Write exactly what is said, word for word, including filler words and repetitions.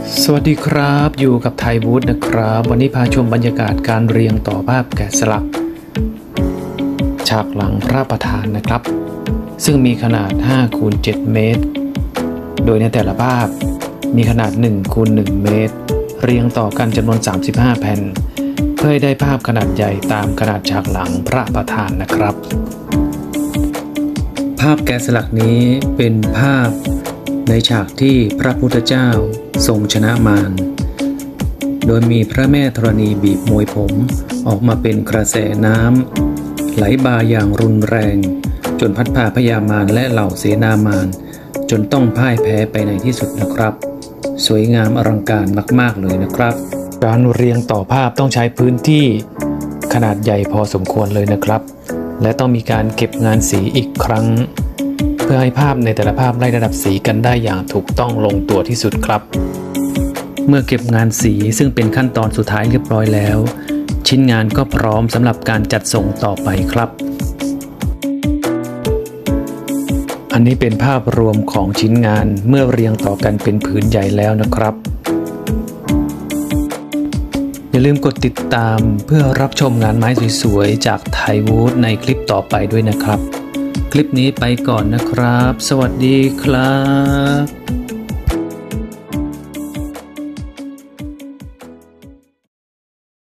สวัสดีครับอยู่กับไทยวูดนะครับวันนี้พาชมบรรยากาศการเรียงต่อภาพแกะสลักฉากหลังพระประธานนะครับซึ่งมีขนาด ห้าคูณเจ็ด เมตรโดยในแต่ละภาพมีขนาด หนึ่งคูณหนึ่ง เมตรเรียงต่อกันจำนวนสามสิบห้าแผ่นเพื่อให้ได้ภาพขนาดใหญ่ตามขนาดฉากหลังพระประธานนะครับภาพแกะสลักนี้เป็นภาพในฉากที่พระพุทธเจ้าทรงชนะมารโดยมีพระแม่ธรณีบีบมวยผมออกมาเป็นกระแสน้ำไหลบ่าอย่างรุนแรงจนพัดพาพญามารและเหล่าเสนามารจนต้องพ่ายแพ้ไปในที่สุดนะครับสวยงามอลังการมากๆเลยนะครับการเรียงต่อภาพต้องใช้พื้นที่ขนาดใหญ่พอสมควรเลยนะครับและต้องมีการเก็บงานสีอีกครั้งเพื่อให้ภาพในแต่ละภาพไล่ระดับสีกันได้อย่างถูกต้องลงตัวที่สุดครับเมื่อเก็บงานสีซึ่งเป็นขั้นตอนสุดท้ายเรียบร้อยแล้วชิ้นงานก็พร้อมสำหรับการจัดส่งต่อไปครับอันนี้เป็นภาพรวมของชิ้นงานเมื่อเรียงต่อกันเป็นผืนใหญ่แล้วนะครับอย่าลืมกดติดตามเพื่อรับชมงานไม้สวยๆจากไทยวูดในคลิปต่อไปด้วยนะครับคลิปนี้ไปก่อนนะครับสวัสดีครับ